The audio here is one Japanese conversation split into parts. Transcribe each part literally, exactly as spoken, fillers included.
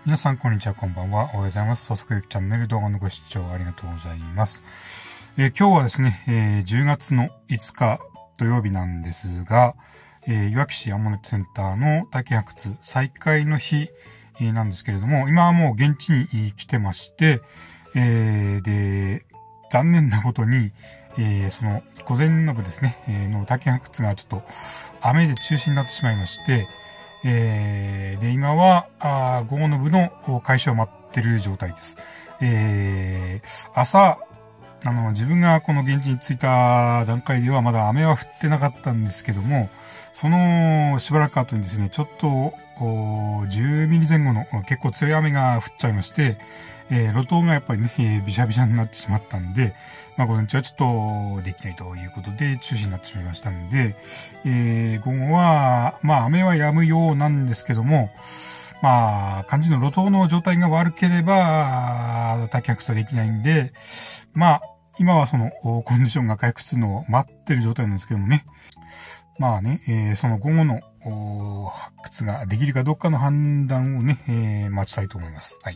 皆さんこんにちは、こんばんは。おはようございます。早速ゆきチャンネル動画のご視聴ありがとうございます。えー、今日はですね、えー、じゅうがつのいつか土曜日なんですが、えー、いわき市アンモネットセンターの体験発掘再開の日、えー、なんですけれども、今はもう現地に来てまして、えー、で、残念なことに、えー、その午前の部ですね、えー、の体験発掘がちょっと雨で中止になってしまいまして、えー、で、今は、あ午後の部の開始を待ってる状態です。えー、朝、あの、自分がこの現地に着いた段階ではまだ雨は降ってなかったんですけども、そのしばらく後にですね、ちょっと、じゅうミリ前後の結構強い雨が降っちゃいまして、えー、路頭がやっぱりね、えー、びしゃびしゃになってしまったんで、まあ午前中はちょっとできないということで中止になってしまいましたんで、えー、午後は、まあ雨は止むようなんですけども、まあ、肝心の路頭の状態が悪ければ、体験発掘はできないんで、まあ、今はそのコンディションが回復するのを待ってる状態なんですけどもね。まあね、えー、その午後の発掘ができるかどうかの判断をね、えー、待ちたいと思います。はい。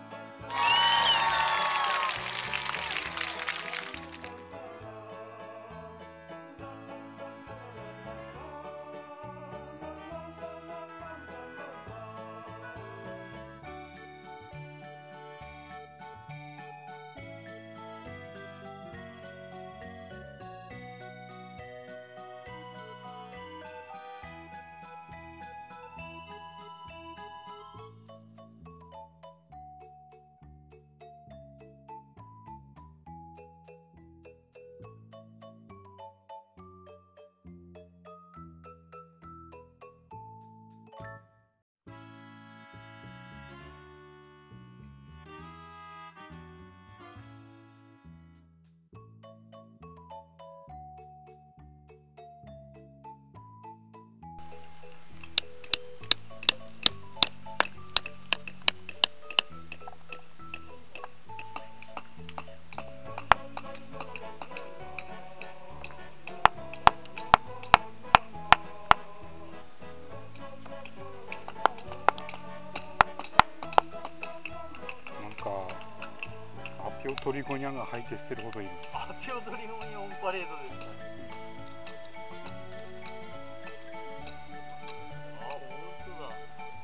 アピオトリゴニャンが吐いて捨てるほどいる。 アピオトリゴニャンオンパレードですか。あ、本当だ。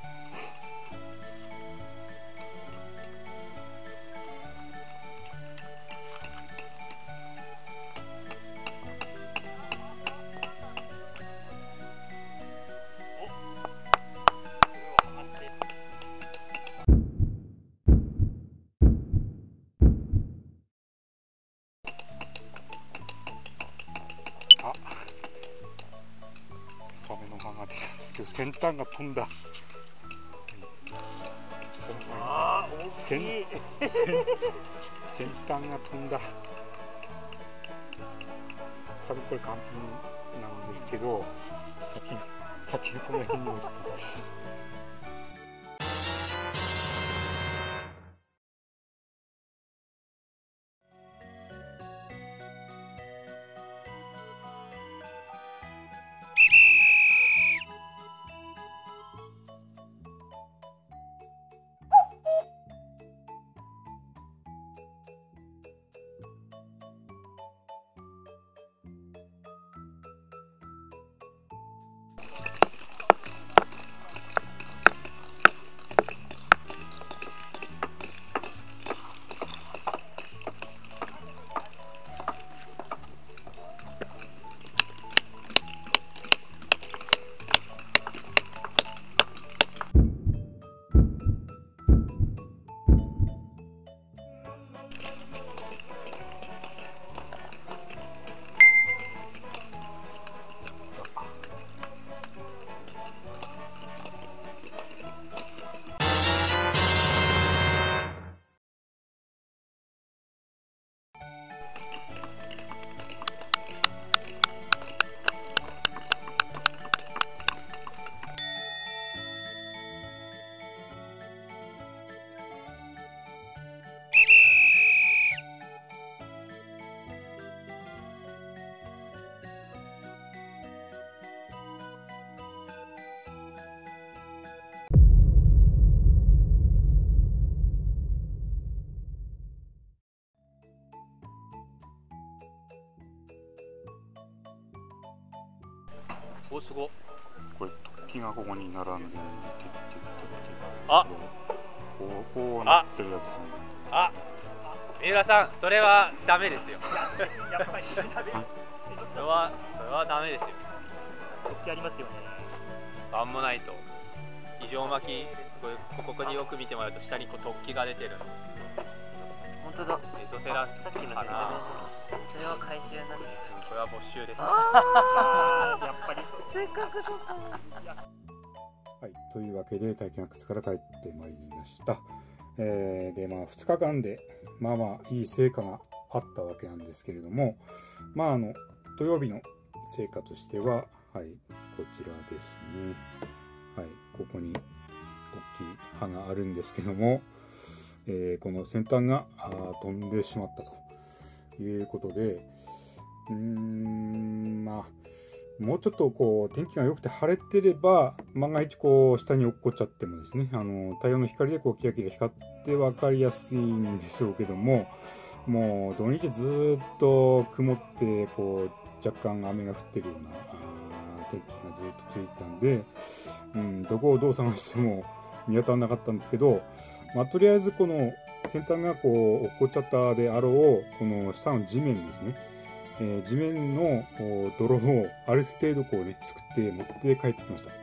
お、これを剥がして。 あ、サメの歯が出たんですけど、先端が飛んだ。 あー、大きい。 先先端が飛んだ。多分これ完品なんですけど、先先がこの辺に落ちて。 お、すごっ。 これ突起がここに並んで、 あ、 こうこうなってるやつ。 あ、三浦さん、それはダメですよ。 やっぱりダメ。 それはそれはダメですよ。 突起ありますよね。 アンモナイト、異常巻き、これここによく見てもらうと下にこう突起が出てる。 本当だ。 エゾセラスさっきの説明書かな。 それは回収なんですよ。 これは没収です。 あーやっぱりせっかくだった。 はい、というわけで体験発掘から帰ってまいりました。えー、でまあふつかかんでまあまあいい成果があったわけなんですけれども、まああの土曜日の成果としては、はい、こちらですね。はい、ここに大きい刃があるんですけども、えー、この先端があ飛んでしまったということで、うーんまあもうちょっとこう天気が良くて晴れてれば万が一こう下に落っこっちゃってもですね、あの太陽の光でこうキラキラ光って分かりやすいんでしょうけども、もう土日ずーっと曇ってこう若干雨が降ってるようなあ天気がずっと続いてたんで、うん、どこをどう探しても見当たらなかったんですけど、まあ、とりあえずこの先端がこう落っこっちゃったであろうこの下の地面ですね、えー、地面の泥をある程度こうね作って持って帰ってきました。はい、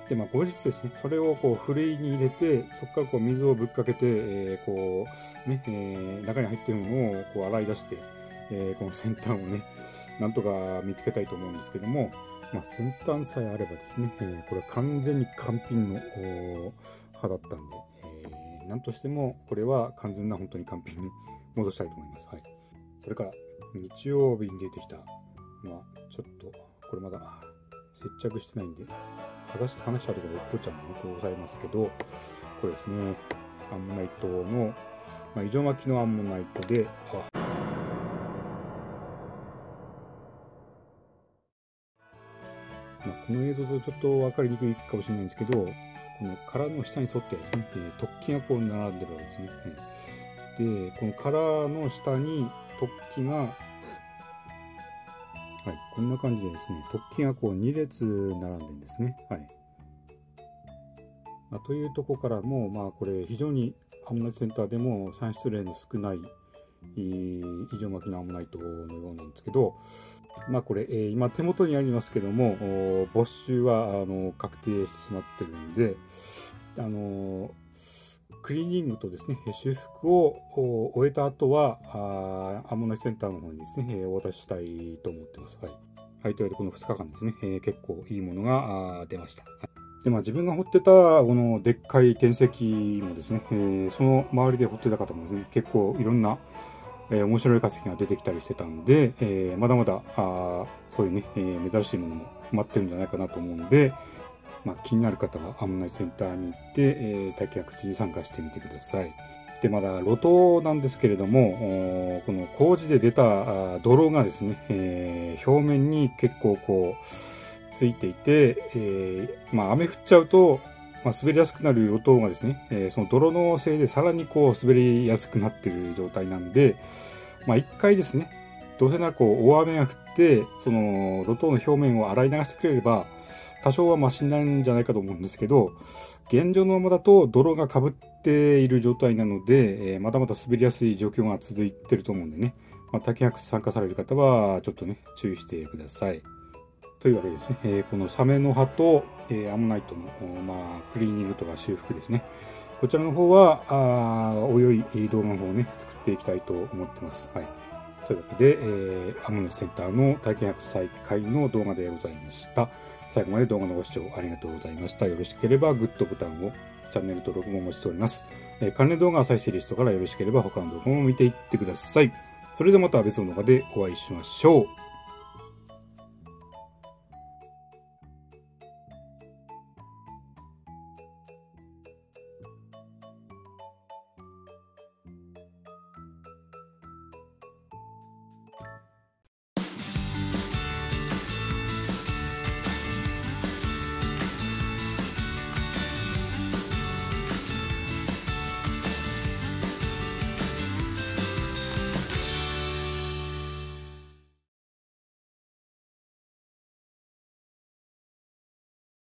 でまあ後日ですね、それをこうふるいに入れて、そこからこう水をぶっかけて、えー、こうね、えー、中に入っているものをこう洗い出して、えー、この先端をねなんとか見つけたいと思うんですけども、まあ、先端さえあればですね、えー、これは完全に完品の刃だったんで、えー、なんとしてもこれは完全な本当に完品に戻したいと思います。はい、それから日曜日に出てきた、まあ、ちょっとこれまだ接着してないんで剥がして話したところ落っこっちゃうのでこう押さえますけど、これですね、アンモナイトの、まあ、異常巻きのアンモナイトで、あまあ、この映像とちょっと分かりにくいかもしれないんですけど、この殻の下に沿ってですね、突起がこう並んでるわけですね。で、この殻の下に突起が、はい、こんな感じでですね、突起がこうに列並んでるんですね。はい。まあ、というところからも、まあ、これ非常にアンモナイトセンターでも産出例の少ない異常巻きのアンモナイトのようなんですけど、まあこれ、えー、今手元にありますけども、没収はあの確定してしまってるんで、あのクリーニングとですね、修復を終えた後は、あアンモナイトセンターの方にですね、お渡ししたいと思ってます。はい。はい、というわけでこのふつかかんですね、えー、結構いいものが出ました。はい、で、まあ自分が掘ってたこのでっかい転石もですね、えー、その周りで掘ってた方もですね、結構いろんなえー、面白い化石が出てきたりしてたんで、えー、まだまだあそういうね、えー、珍しいものも待ってるんじゃないかなと思うんで、まあ、気になる方はアンモナイトセンターに行って、えー、体験発掘に参加してみてください。で、まだ露頭なんですけれども、この工事で出た泥がですね、えー、表面に結構こうついていて、えー、まあ雨降っちゃうとまあ、滑りやすくなる露頭がですね、えー、その泥のせいでさらにこう滑りやすくなっている状態なんで、まあ一回ですね、どうせならこう大雨が降って、その露頭の表面を洗い流してくれれば、多少はマシになるんじゃないかと思うんですけど、現状のままだと泥が被っている状態なので、えー、まだまだ滑りやすい状況が続いていると思うんでね、まあ、体験発掘参加される方はちょっとね、注意してください。というわけでですね、えー、このサメの葉と、えー、アンモナイトの、まあ、クリーニングとか修復ですね。こちらの方は、あおいおい動画の方をね、作っていきたいと思ってます。はい。というわけで、えー、アンモナイトセンターの体験発掘再開の動画でございました。最後まで動画のご視聴ありがとうございました。よろしければグッドボタンを、チャンネル登録もお待ちしております。えー、関連動画再生リストからよろしければ他の動画も見ていってください。それではまた別の動画でお会いしましょう。